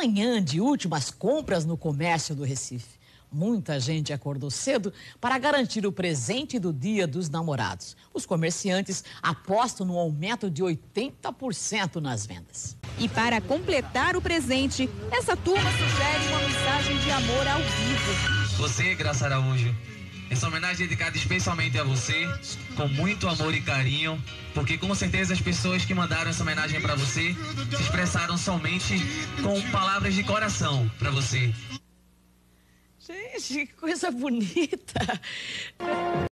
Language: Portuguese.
manhã de últimas compras no comércio do Recife. Muita gente acordou cedo para garantir o presente do Dia dos Namorados. Os comerciantes apostam no aumento de 80% nas vendas. E para completar o presente, essa turma sugere uma mensagem de amor ao vivo. Você, Graça Araújo, essa homenagem é dedicada especialmente a você, com muito amor e carinho, porque com certeza as pessoas que mandaram essa homenagem para você se expressaram somente com palavras de coração para você. Gente, que coisa bonita!